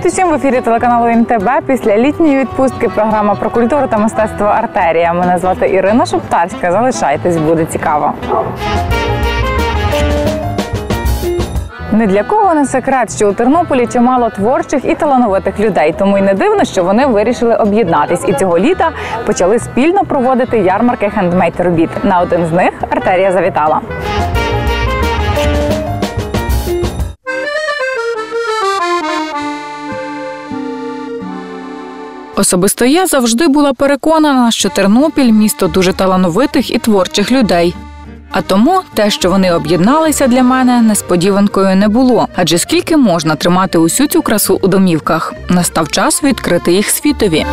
Привіт усім! В ефірі телеканалу НТБ. Після літньої відпустки програма про культуру та мистецтво «Артерія». Мене звати Ірина Шептарська. Залишайтесь, буде цікаво. Ні для кого не секрет, що у Тернополі чимало творчих і талановитих людей. Тому й не дивно, що вони вирішили об'єднатись. І цього літа почали спільно проводити ярмарки хендмейд-робіт. На один з них «Артерія» завітала. Особисто я завжди була переконана, що Тернопіль – місто дуже талановитих і творчих людей. А тому те, що вони об'єдналися, для мене несподіванкою не було. Адже скільки можна тримати усю цю красу у домівках? Настав час відкрити їх світові.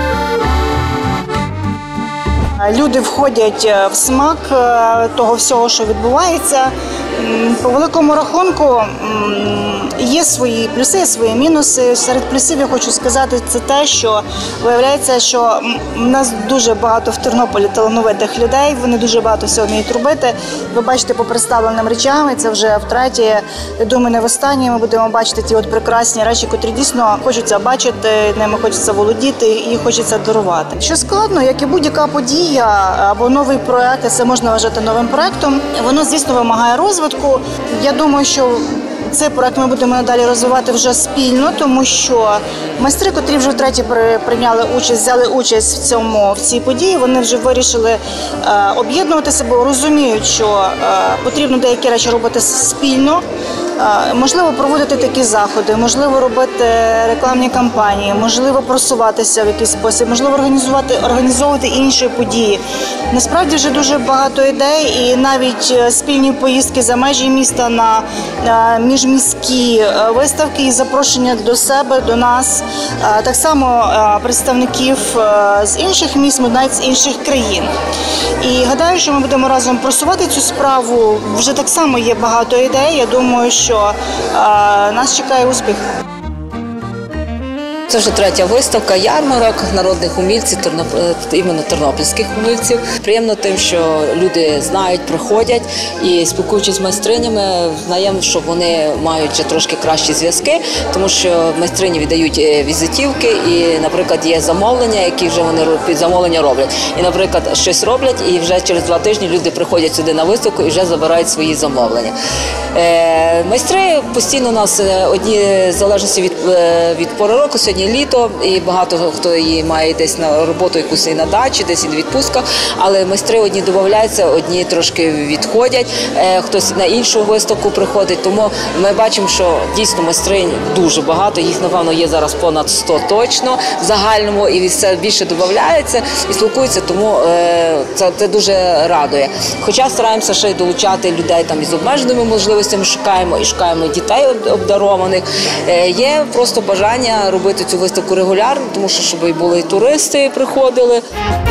Люди входять в смак того всього, що відбувається. По великому рахунку є свої плюси, є свої мінуси. Серед плюсів я хочу сказати, це те, що виявляється, що в нас дуже багато в Тернополі талановитих людей, вони дуже багато всього вміють робити. Ви бачите по представленим речам, і це вже втретє, я думаю, не востаннє ми будемо бачити ті от прекрасні речі, котрі дійсно хочеться бачити, ними хочеться володіти і хочеться дарувати. Що складно, як і будь-яка подія або новий проект, це можна вважати новим проектом, воно, звісно, вимагає розвитку. Я думаю, що цей проект ми будемо надалі розвивати вже спільно, тому що майстри, котрі вже втретє взяли участь в цій події, вони вже вирішили об'єднуватися, бо розуміють, що потрібно деякі речі робити спільно. Можливо, проводити такі заходи, можливо, робити рекламні кампанії, можливо, просуватися в якийсь спосіб, можливо, організовувати інші події. Насправді вже дуже багато ідей, і навіть спільні поїздки за межі міста на міжміські виставки і запрошення до себе, до нас, так само представників з інших міст, навіть з інших країн. І гадаю, що ми будемо разом просувати цю справу. Вже так само є багато ідей. Я думаю, що нас чекає успіх. Це вже третя виставка ярмарок народних умільців, іменно тернопільських умільців. Приємно тим, що люди знають, приходять і спілкуючись з майстринями, знаємо, що вони мають вже трошки кращі зв'язки, тому що майстрині віддають візитівки і, наприклад, є замовлення, які вже вони під замовлення роблять. І, наприклад, щось роблять і вже через 2 тижні люди приходять сюди на виставку і вже забирають свої замовлення. Майстри постійно у нас одні залежності від пори року, сьогодні літо, і багато хто її має десь на роботу якусь і на дачі, десь і на відпустках, але майстри одні додаються, одні трошки відходять, хтось на іншу виставку приходить, тому ми бачимо, що дійсно майстринь дуже багато, їх, напевно, є зараз понад 100 точно в загальному, і все більше додається і спілкуються, тому це дуже радує. Хоча стараємося ще й долучати людей там із обмеженими можливостями, шукаємо дітей обдарованих. Є просто бажання робити цю виставку регулярно, тому що щоб і були і туристи, приходили.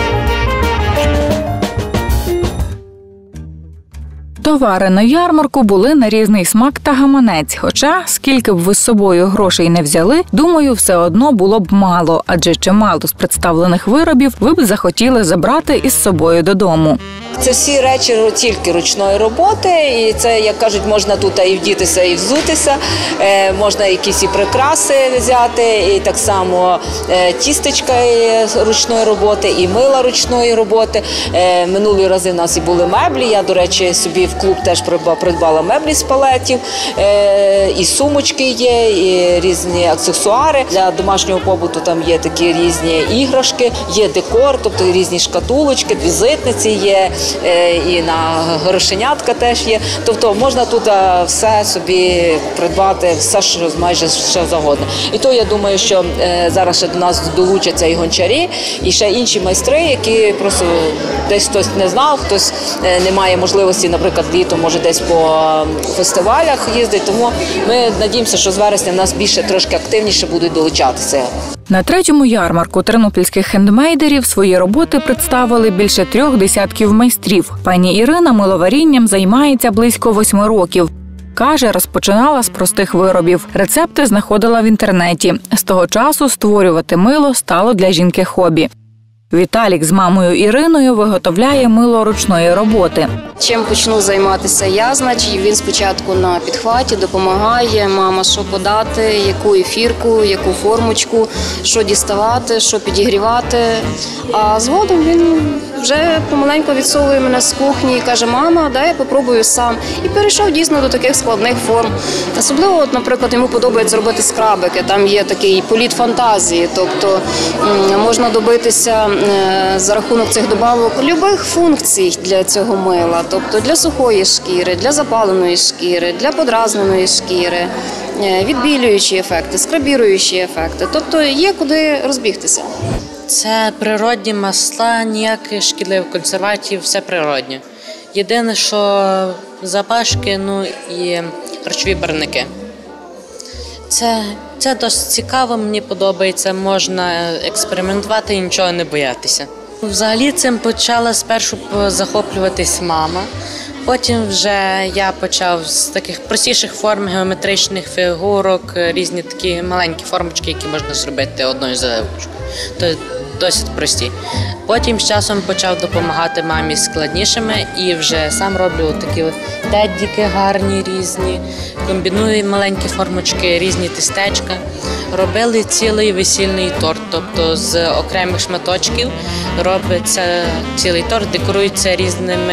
Товари на ярмарку були на різний смак та гаманець. Хоча, скільки б ви з собою грошей не взяли, думаю, все одно було б мало. Адже чимало з представлених виробів ви б захотіли забрати із собою додому. Це всі речі тільки ручної роботи, і це, як кажуть, можна тут і вдітися, і взутися, можна якісь і прикраси взяти, і так само тістечка ручної роботи, і мила ручної роботи. Минулі рази в нас і були меблі, я, до речі, собі в клуб теж придбала меблі з палетів, і сумочки є, і різні аксесуари. Для домашнього побуту там є такі різні іграшки, є декор, тобто різні шкатулочки, візитниці є, і на грошенятка теж є. Тобто можна тут все собі придбати, все, що майже що завгодно. І то я думаю, що зараз ще до нас долучаться і гончарі, і ще інші майстри, які просто десь хтось не знав, хтось не має можливості, наприклад, літом може десь по фестивалях їздить. Тому ми надіємося, що з вересня в нас більше трошки активніше будуть долучатися. На третьому ярмарку тернопільських хендмейдерів свої роботи представили більше 3 десятків майстрів. Пані Ірина миловарінням займається близько 8 років. Каже, розпочинала з простих виробів. Рецепти знаходила в інтернеті. З того часу створювати мило стало для жінки хобі. Віталік з мамою Іриною виготовляє мило ручної роботи. Чим почну займатися я, значить, він спочатку на підхваті допомагає, мама, що подати, яку ефірку, яку формочку, що діставати, що підігрівати. А згодом він вже помаленьку відсовує мене з кухні і каже: мама, дай я попробую сам. І перейшов дійсно до таких складних форм. Особливо, от, наприклад, йому подобається робити скрабики, там є такий політ фантазії, тобто можна добитися за рахунок цих добавок любих функцій для цього мила, тобто для сухої шкіри, для запаленої шкіри, для подразненої шкіри, відбілюючі ефекти, скрабіруючі ефекти, тобто є куди розбігтися. Це природні масла, ніяких шкідливих консервантів, все природне. Єдине, що запашки, і харчові барвники. Це досить цікаво, мені подобається, можна експериментувати і нічого не боятися. Взагалі цим почала спершу захоплюватись мама, потім вже я почав з таких простіших форм, геометричних фігурок, різні такі маленькі формочки, які можна зробити одною заливочкою. Досить прості. Потім з часом почав допомагати мамі з складнішими і вже сам роблю такі теддіки гарні різні, комбіную маленькі формочки, різні тістечка. Робили цілий весільний торт, тобто з окремих шматочків робиться цілий торт, декорується різними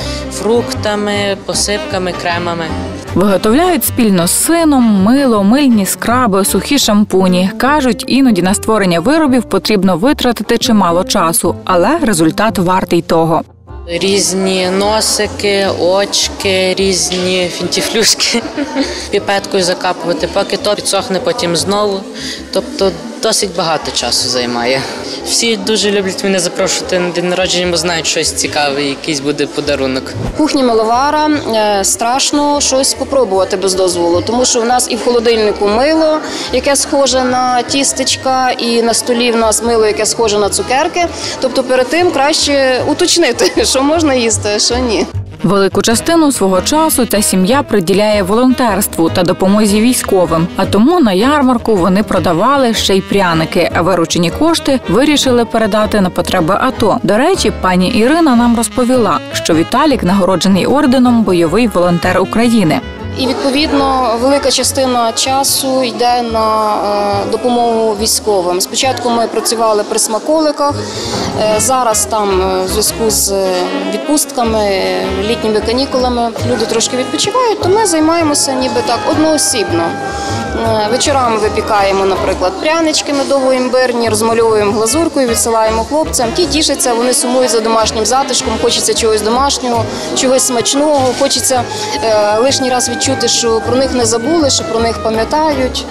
фруктами, посипками, кремами. Виготовляють спільно з сином мило, мильні скраби, сухі шампуні. Кажуть, іноді на створення виробів потрібно витратити чимало часу, але результат вартий того. Різні носики, очки, різні фінтіфлюшки. Піпеткою закапувати, поки то підсохне, потім знову. Тобто досить багато часу займає. Всі дуже люблять мене запрошувати на день народження, бо знають щось цікаве, якийсь буде подарунок. В кухні миловара страшно щось спробувати без дозволу, тому що в нас і в холодильнику мило, яке схоже на тістечка, і на столі в нас мило, яке схоже на цукерки. Тобто перед тим краще уточнити, що можна їсти, а що ні. Велику частину свого часу ця сім'я приділяє волонтерству та допомозі військовим, а тому на ярмарку вони продавали ще й пряники, а виручені кошти вирішили передати на потреби АТО. До речі, пані Ірина нам розповіла, що Віталік нагороджений орденом «Бойовий волонтер України». І, відповідно, велика частина часу йде на допомогу військовим. Спочатку ми працювали при смаколиках, зараз там в зв'язку з відпустками, літніми канікулами люди трошки відпочивають, то ми займаємося ніби так одноосібно. Вечорами випікаємо, наприклад, прянички медово-імбирні, розмальовуємо глазуркою, відсилаємо хлопцям. Ті тішаться, вони сумують за домашнім затишком, хочеться чогось домашнього, чогось смачного, хочеться лишній раз відчути, що про них не забули, що про них пам'ятають.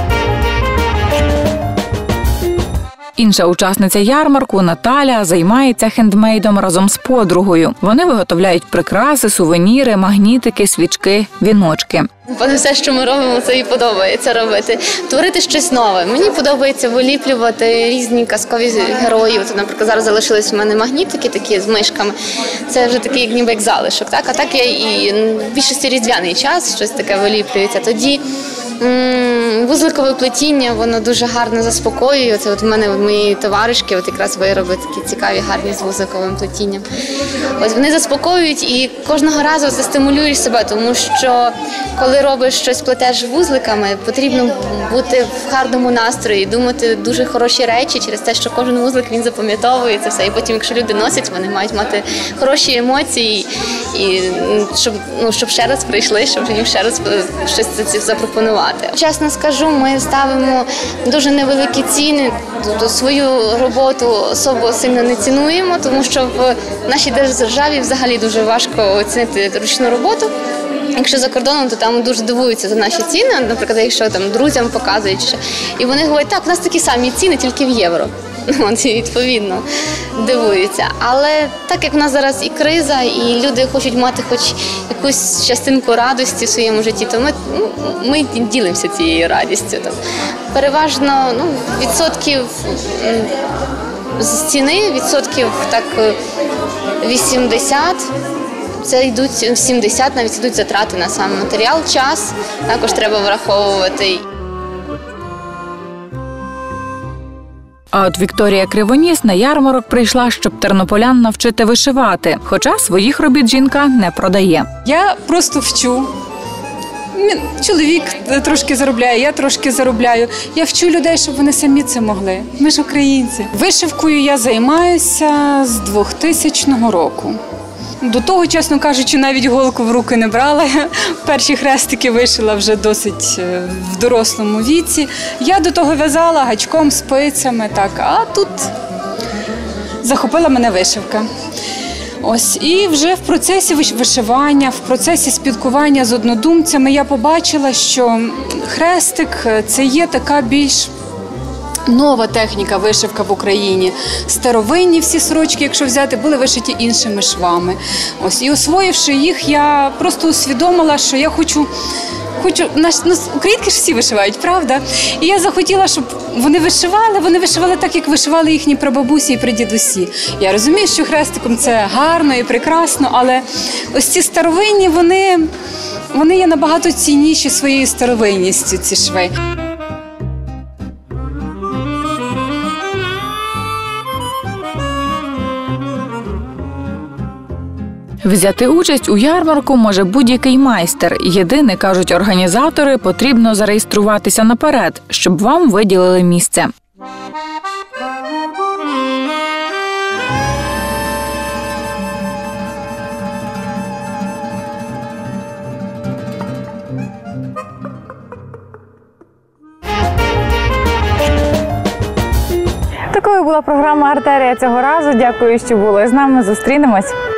Інша учасниця ярмарку, Наталя, займається хендмейдом разом з подругою. Вони виготовляють прикраси, сувеніри, магнітики, свічки, віночки. Все, що ми робимо, це і подобається робити. Творити щось нове. Мені подобається виліплювати різні казкові герої. От, наприклад, зараз залишились в мене магнітики такі з мишками. Це вже такий ніби як залишок. Так? А так я і в більшості різдвяний час щось таке виліплюється. Тоді вузликове плетіння, воно дуже гарно заспокоює. Це от в мене мої товаришки от якраз вироби такі цікаві, гарні з вузликовим плетінням. Ось вони заспокоюють і кожного разу це стимулюєш себе, тому що коли робиш щось, плетеш вузликами, потрібно бути в гарному настрої, думати дуже хороші речі через те, що кожен вузлик він запам'ятовується все. І потім, якщо люди носять, вони мають мати хороші емоції, і щоб ще раз прийшли, щоб їм ще раз щось запропонувати. Чесно скажу, ми ставимо дуже невеликі ціни, тобто свою роботу особо сильно не цінуємо, тому що в нашій державі взагалі дуже важко оцінити ручну роботу. Якщо за кордоном, то там дуже дивуються за наші ціни, наприклад, якщо там друзям показують, і вони говорять, так, у нас такі самі ціни, тільки в євро. От, і відповідно дивуються. Але так як в нас зараз і криза, і люди хочуть мати хоч якусь частинку радості в своєму житті, то ми ділимося цією радістю. Переважно відсотків з ціни, відсотків так 80, це йдуть 70, навіть йдуть затрати на сам матеріал, час також треба враховувати. А от Вікторія Кривоніс на ярмарок прийшла, щоб тернополян навчити вишивати, хоча своїх робіт жінка не продає. Я просто вчу. Чоловік трошки заробляє, я трошки заробляю. Я вчу людей, щоб вони самі це могли. Ми ж українці. Вишивкою я займаюся з 2000 року. До того, чесно кажучи, навіть голку в руки не брала. Перші хрестики вишила вже досить в дорослому віці. Я до того в'язала гачком, спицями, так. А тут захопила мене вишивка. Ось, і вже в процесі вишивання, в процесі спілкування з однодумцями я побачила, що хрестик – це є така більш нова техніка вишивка в Україні. Старовинні всі сорочки, якщо взяти, були вишиті іншими швами. Ось, і освоївши їх, я просто усвідомила, що я хочу, українки ж всі вишивають, правда? І я захотіла, щоб вони вишивали так, як вишивали їхні прабабусі і прадідусі. Я розумію, що хрестиком це гарно і прекрасно, але ось ці старовинні, вони є набагато цінніші своєю старовинністю, ці шви. Взяти участь у ярмарку може будь-який майстер. Єдине, кажуть організатори, потрібно зареєструватися наперед, щоб вам виділили місце. Такою була програма «Артерія» цього разу. Дякую, що були з нами. Зустрінемось.